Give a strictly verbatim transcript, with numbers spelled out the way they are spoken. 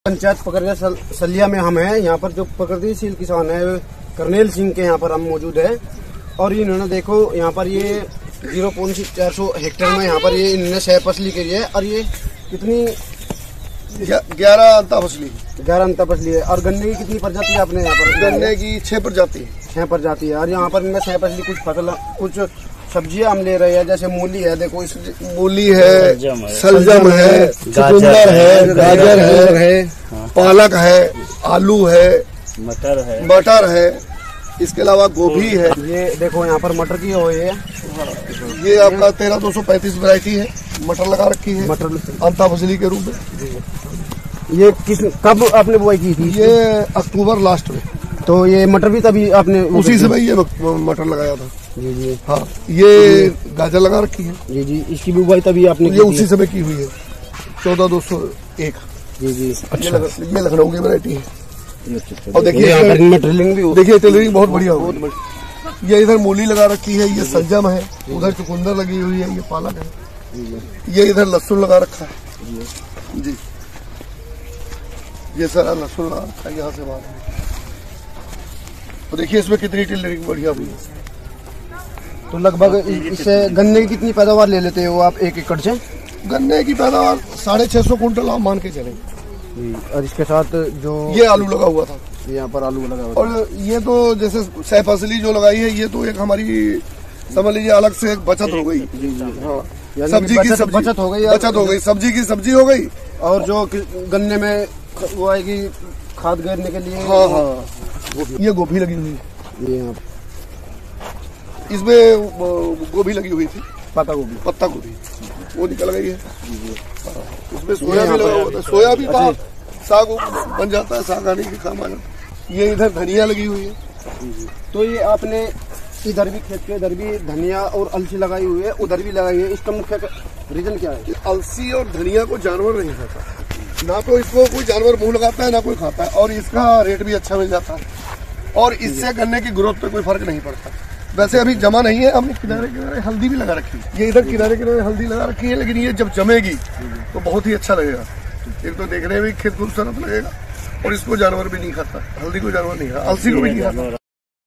पंचायत पकड़िया सल, सलिया में हम हैं। यहाँ पर जो प्रगतिशील किसान है करनेल सिंह के यहाँ पर हम मौजूद है और इन्होंने देखो यहाँ पर ये जीरो पॉइंट चार सौ हेक्टेयर में यहाँ पर ये इन्होंने सह फसली करी है और ये कितनी ग्यारह अंता फसली ग्यारह अंता फसली है। और गन्ने की कितनी प्रजाति है आपने यहाँ पर? गन्ने की छह प्रजाति छह प्रजाति है। और यहाँ पर इनमें सह फसली कुछ फसल कुछ सब्जियां हम ले रहे हैं, जैसे मूली है, देखो इस मूली है, सलजम है, चुकंदर है, गाजर है, है पालक है, आलू है, मटर है मटर है, इसके अलावा गोभी है। ये देखो यहाँ पर मटर की हुई है, ये आपका तेरह दो सौ पैंतीस वैरायटी है, मटर लगा रखी है मटर अंता फसली के रूप में। ये किस कब आपने बुआई की थी? ये अक्टूबर लास्ट में। तो ये मटर भी तभी आपने उसी से भाई ये मटर लगाया था। जी जी हाँ, ये गाजर लगा रखी है। जी जी इसकी भी बुआई तभी आपने ये उसी समय की हुई है, चौदह दो सौ एक। जी जी अच्छा, ये लखनऊ की वैरायटी है। अच्छा, और देखिए में टेलरिंग भी देखिए टेलरिंग बहुत बढ़िया हो। ये इधर मूली लगा रखी है, ये सलजम है, उधर चुकंदर लगी हुई है, ये पालक है, ये इधर लहसुन लगा रखा है जी, ये सारा लहसुन लगा रखा है यहाँ से वहां। तो देखिए इसमें कितनी टेलरिंग बढ़िया हुई है। तो लगभग इससे गन्ने की कितनी पैदावार ले लेते हो आप एक एकड़ से? गन्ने की पैदावार साढ़े छह सौ कुंटल आप मान के चलेंगे। और इसके साथ जो ये आलू लगा हुआ था, यहाँ पर आलू लगा हुआ, और ये तो जैसे सह फसली जो लगाई है, ये तो एक हमारी समझ लीजिए अलग से एक बचत हो गई। हाँ, सब्जी की सब्जी बचत हो गई, बचत हो गई, सब्जी की सब्जी हो गई। और जो गन्ने में वो आएगी खाद गिरने के लिए। हाँ हाँ, ये गोभी लगी हुई है, ये यहाँ इसमें गोभी लगी हुई थी, पत्ता गोभी पत्ता गोभी वो निकल गई है। इसमें सोया भी लगा हुआ था, सोया भी था, साग बन जाता है, साग आने के काम आ जाता है। ये इधर धनिया लगी हुई है। तो ये आपने इधर भी खेत के इधर भी धनिया और अलसी लगाई हुई है, उधर भी लगाई है, इसका मुख्य रीजन क्या है? अलसी और धनिया को जानवर नहीं खाता, ना तो इसको कोई जानवर मुंह लगाता है ना कोई खाता है, और इसका रेट भी अच्छा मिल जाता है, और इससे गन्ने की ग्रोथ पे कोई फर्क नहीं पड़ता। वैसे अभी जमा नहीं है, हमने किनारे किनारे हल्दी भी लगा रखी है, ये इधर किनारे किनारे हल्दी लगा रखी है, लेकिन ये जब जमेगी तो बहुत ही अच्छा लगेगा। एक तो देखने में खेत खूबसूरत लगेगा और इसको जानवर भी नहीं खाता, हल्दी को जानवर नहीं खाता, अलसी को भी नहीं खाता।